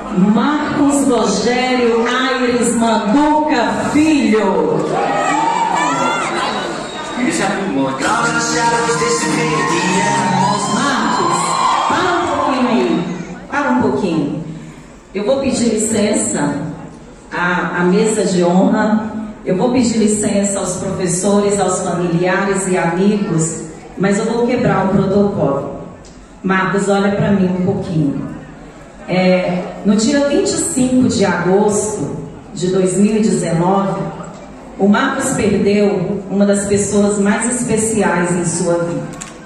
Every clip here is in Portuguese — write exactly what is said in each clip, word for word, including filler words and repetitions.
Marcos Rogério Aires Manduca Filho. Marcos, para um pouquinho aí. Para um pouquinho. Eu vou pedir licença à, à mesa de honra. Eu vou pedir licença aos professores, aos familiares e amigos, mas eu vou quebrar o protocolo. Marcos, olha para mim um pouquinho. É, no dia vinte e cinco de agosto de dois mil e dezenove, o Marcos perdeu uma das pessoas mais especiais em sua vida.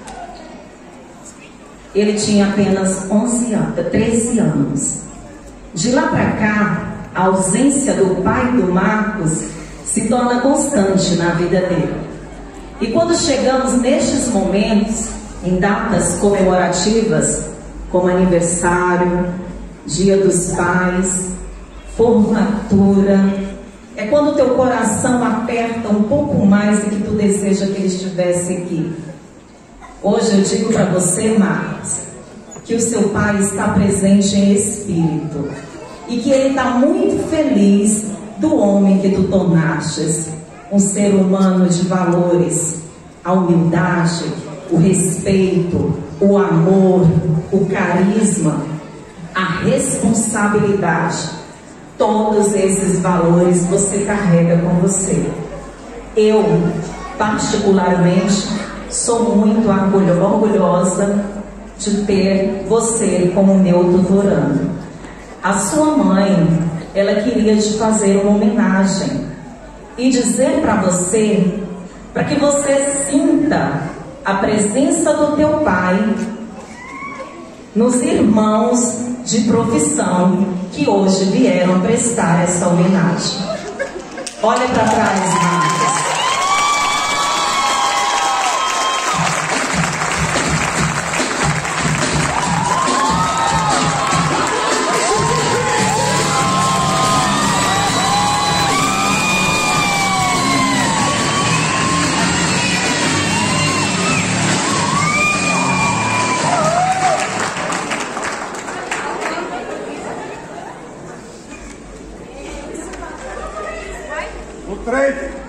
Ele tinha apenas onze anos, treze anos. De lá para cá, a ausência do pai do Marcos se torna constante na vida dele. E quando chegamos nestes momentos, em datas comemorativas, como aniversário, Dia dos Pais, formatura, é quando o teu coração aperta um pouco mais do que tu deseja que ele estivesse aqui. Hoje eu digo para você, Marcos, que o seu pai está presente em espírito e que ele está muito feliz do homem que tu tornastes, um ser humano de valores, a humildade, o respeito, o amor, o carisma, a responsabilidade. Todos esses valores você carrega com você. Eu, particularmente, sou muito orgulhosa de ter você como meu tutorando. A sua mãe, ela queria te fazer uma homenagem e dizer para você, para que você sinta a presença do teu pai nos irmãos de profissão que hoje vieram prestar essa homenagem. Olha para trás, Marcos. O três.